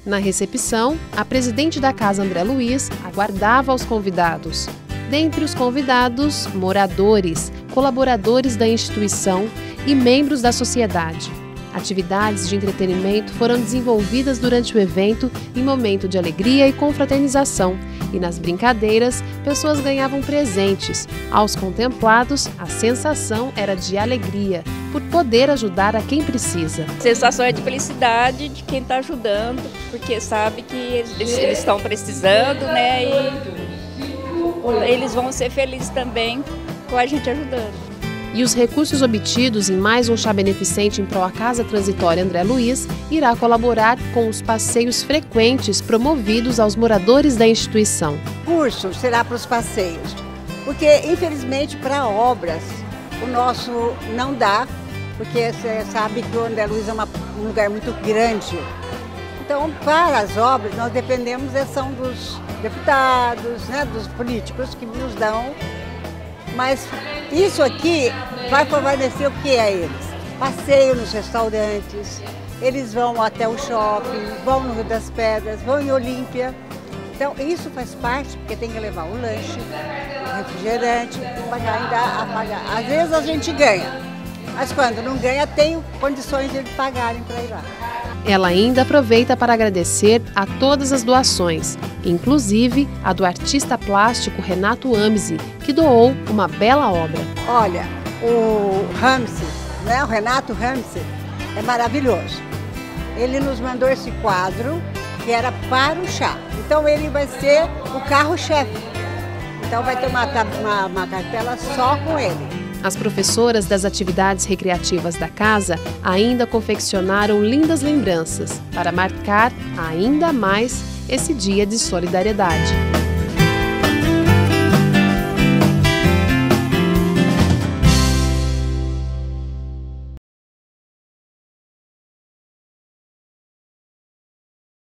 Na recepção, a presidente da Casa André Luiz aguardava os convidados. Dentre os convidados, moradores, colaboradores da instituição e membros da sociedade. Atividades de entretenimento foram desenvolvidas durante o evento em momento de alegria e confraternização. E nas brincadeiras, pessoas ganhavam presentes. Aos contemplados, a sensação era de alegria, por poder ajudar a quem precisa. A sensação é de felicidade de quem está ajudando, porque sabe que eles estão precisando, né? E eles vão ser felizes também com a gente ajudando. E os recursos obtidos em mais um chá beneficente em prol à Casa Transitória André Luiz irá colaborar com os passeios frequentes promovidos aos moradores da instituição. O curso será para os passeios, porque infelizmente para obras o nosso não dá, porque você sabe que o André Luiz é um lugar muito grande. Então, para as obras, nós dependemos são dos deputados, né, dos políticos que nos dão. Mas isso aqui vai favorecer o que a eles? Passeio nos restaurantes, eles vão até o shopping, vão no Rio das Pedras, vão em Olímpia. Então isso faz parte, porque tem que levar o lanche, o refrigerante, pagar ainda a pagar. Às vezes a gente ganha, mas quando não ganha, tem condições de eles pagarem para ir lá. Ela ainda aproveita para agradecer a todas as doações, inclusive a do artista plástico Renato Amzi, que doou uma bela obra. Olha, o Ramsey, né, o Renato Ramsey, é maravilhoso. Ele nos mandou esse quadro que era para o chá. Então ele vai ser o carro-chefe. Então vai ter uma cartela só com ele. As professoras das atividades recreativas da casa ainda confeccionaram lindas lembranças para marcar ainda mais esse dia de solidariedade.